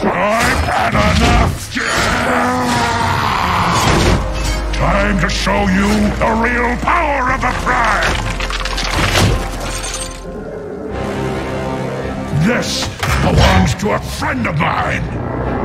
I've had enough! Time to show you the real power of the Prime! This belongs to a friend of mine!